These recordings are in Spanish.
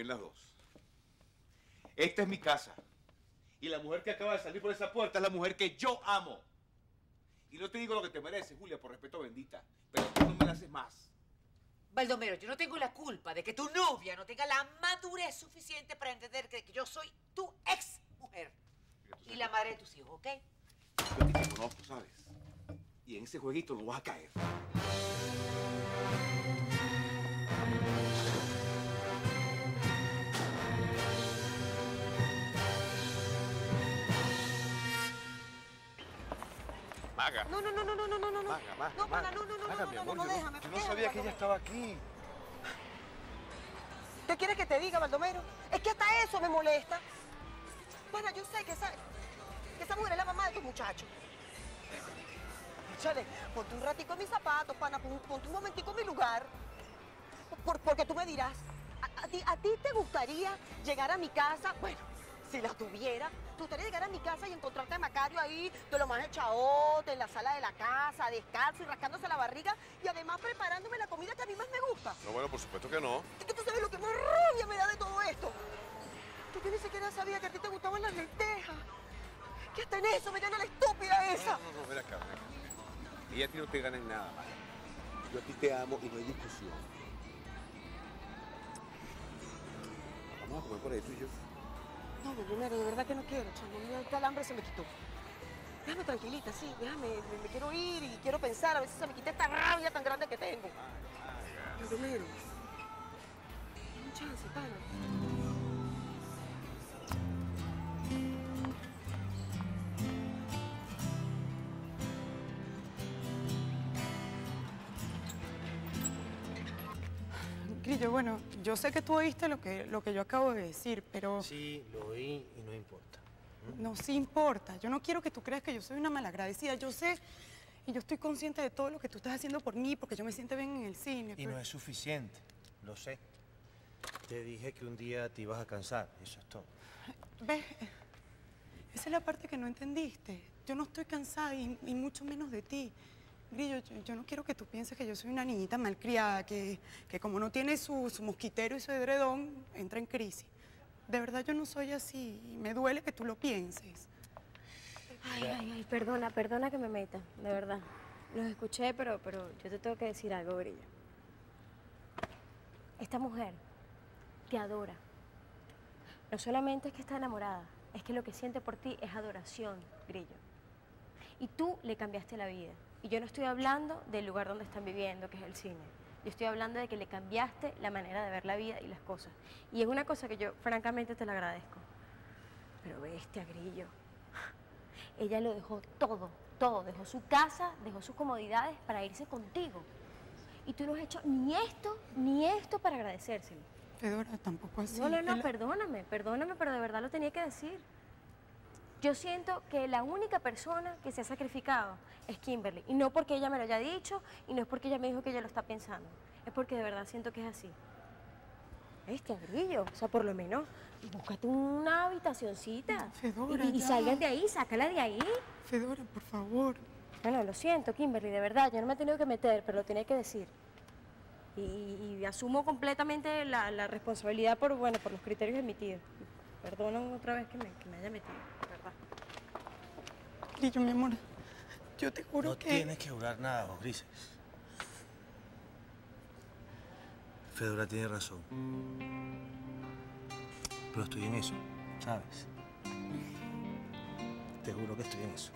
bien las dos. Esta es mi casa. Y la mujer que acaba de salir por esa puerta es la mujer que yo amo. Y no te digo lo que te mereces, Julia, por respeto bendita. Pero tú no me la haces más. Baldomero, yo no tengo la culpa de que tu novia no tenga la madurez suficiente para entender que yo soy tu ex mujer. Y la madre de tus hijos, ¿ok? Yo a ti te conozco, ¿sabes? Y en ese jueguito no vas a caer. Maga. No. Maga. No, pana, no, déjame. Yo no sabía que ella estaba aquí. ¿Qué quieres que te diga, Baldomero? Es que hasta eso me molesta. Pana, yo sé que esa mujer es la mamá de tu muchacho. Chale, ponte un ratico en mis zapatos, pana, ponte un momentico en mi lugar. Porque tú me dirás, ¿a ti te gustaría llegar a mi casa? Bueno, si la tuviera, ¿te gustaría llegar a mi casa y encontrarte a Macario ahí, de lo más echaote, en la sala de la casa, descalzo y rascándose la barriga, y además preparándome la comida que a mí más me gusta? No, bueno, por supuesto que no. Es que tú sabes lo que más rabia me da de todo esto. Que yo ni siquiera sabía que a ti te gustaban las lentejas. Que hasta en eso me gana la estúpida esa. No, ven acá. Y a ti no te ganan nada, Maga. Yo a ti te amo y no hay discusión. Vamos a comer por ahí tú y yo. No, Baldomero, de verdad que no quiero, chamo. Ya el hambre se me quitó. Déjame tranquilita, sí, déjame. Me quiero ir y quiero pensar a ver si se me quita esta rabia tan grande que tengo. Baldomero, dame un chance, pana. Grillo, bueno, yo sé que tú oíste lo que yo acabo de decir, pero... Sí, lo oí y no importa. No, sí importa. Yo no quiero que tú creas que yo soy una malagradecida. Yo sé y yo estoy consciente de todo lo que tú estás haciendo por mí, porque yo me siento bien en el cine. Y no es suficiente, lo sé. Te dije que un día te ibas a cansar, eso es todo. ¿Ves? Esa es la parte que no entendiste. Yo no estoy cansada y mucho menos de ti. Grillo, yo no quiero que tú pienses que yo soy una niñita malcriada, que como no tiene su mosquitero y su edredón, entra en crisis. De verdad yo no soy así y me duele que tú lo pienses. Ay, perdona que me meta, de verdad. Los escuché, pero yo te tengo que decir algo, Grillo. Esta mujer te adora. No solamente es que está enamorada, es que lo que siente por ti es adoración, Grillo. Y tú le cambiaste la vida. Y yo no estoy hablando del lugar donde están viviendo, que es el cine. Yo estoy hablando de que le cambiaste la manera de ver la vida y las cosas. Y es una cosa que yo, francamente, te la agradezco. Pero bestia, Grillo. Ella lo dejó todo. Dejó su casa, dejó sus comodidades para irse contigo. Y tú no has hecho ni esto para agradecérselo. Fedora, tampoco así. No, perdóname, pero de verdad lo tenía que decir. Yo siento que la única persona que se ha sacrificado es Kimberly. Y no porque ella me lo haya dicho, y no es porque ella me dijo que ella lo está pensando. Es porque de verdad siento que es así. Grillo, o sea, por lo menos, búscate una habitacioncita. Fedora, y salgan de ahí, sácala de ahí. Fedora, por favor. Bueno, lo siento, Kimberly, de verdad, yo no me he tenido que meter, pero lo tenía que decir. Y asumo completamente la responsabilidad por los criterios emitidos. Perdona otra vez que me haya metido, de verdad. Grillo, mi amor, yo te juro que... No tienes que jurar nada, vos, Grises. Fedora tiene razón. Pero estoy en eso, ¿sabes? Te juro que estoy en eso.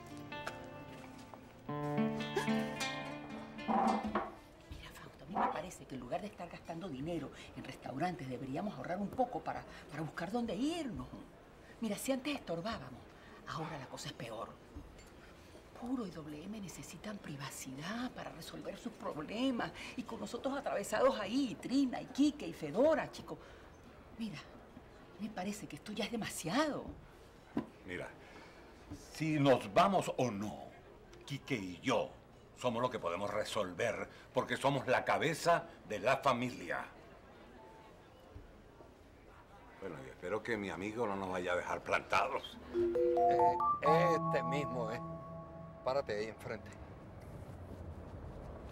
Mira, Fausto, a mí me parece que en lugar de estar gastando dinero en restaurantes, deberíamos ahorrar un poco para buscar dónde irnos. Mira, si antes estorbábamos, ahora la cosa es peor. Puro y WM necesitan privacidad para resolver sus problemas. Y con nosotros atravesados ahí, Trina, y Quique, y Fedora, chicos. Mira, me parece que esto ya es demasiado. Mira, si nos vamos o no, Quique y yo somos los que podemos resolver, porque somos la cabeza de la familia. Bueno, y espero que mi amigo no nos vaya a dejar plantados. Este mismo, Párate ahí enfrente.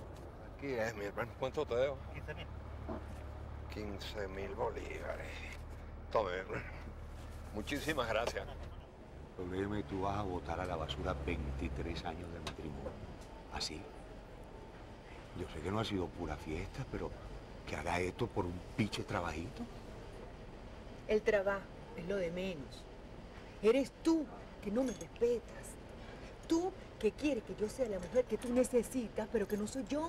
Aquí es, mi hermano. ¿Cuánto te debo? 15.000. 15.000 bolívares. gusto verlo. Muchísimas gracias. Problema, y tú vas a botar a la basura 23 años de matrimonio. ¿Así? Yo sé que no ha sido pura fiesta, pero que haga esto por un piche trabajito. El trabajo es lo de menos. Eres tú que no me respetas. Tú que quieres que yo sea la mujer que tú necesitas, pero que no soy yo.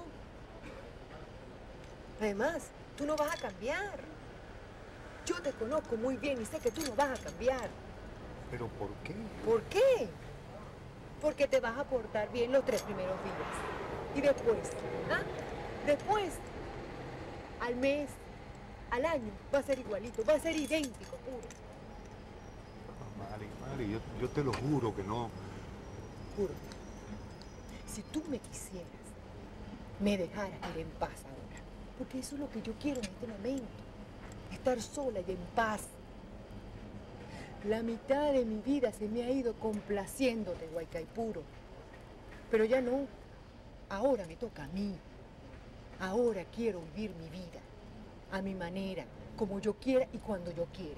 Además, tú no vas a cambiar. Yo te conozco muy bien y sé que tú no vas a cambiar. ¿Pero por qué? ¿Por qué? Porque te vas a portar bien los 3 primeros días. Y después, ¿ah? Después, al mes, al año, va a ser igualito, va a ser idéntico, puro. No, Mari, yo te lo juro que no. Juro. Si tú me quisieras, me dejaras ir en paz ahora. Porque eso es lo que yo quiero en este momento. Estar sola y en paz. La mitad de mi vida se me ha ido complaciéndote, Guaycaipuro. Pero ya no. Ahora me toca a mí. Ahora quiero vivir mi vida. A mi manera, como yo quiera y cuando yo quiera.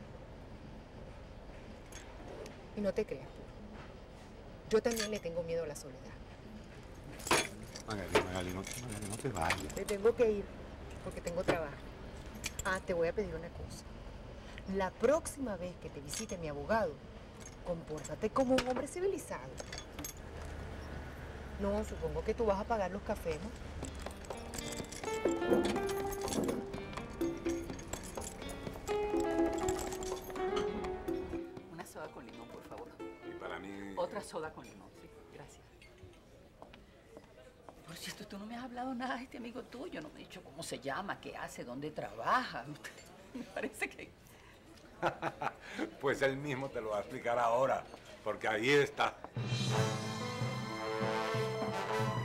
Y no te creas, Puro. Yo también le tengo miedo a la soledad. Magali, no te vayas. Me tengo que ir porque tengo trabajo. Ah, te voy a pedir una cosa. La próxima vez que te visite mi abogado, compórtate como un hombre civilizado. No, supongo que tú vas a pagar los cafés, ¿no? Una soda con limón, por favor. Y para mí... Otra soda con limón, sí. Gracias. Por cierto, tú no me has hablado nada de este amigo tuyo. No me has dicho cómo se llama, qué hace, dónde trabaja. Me parece que... Pues él mismo te lo va a explicar ahora, porque ahí está.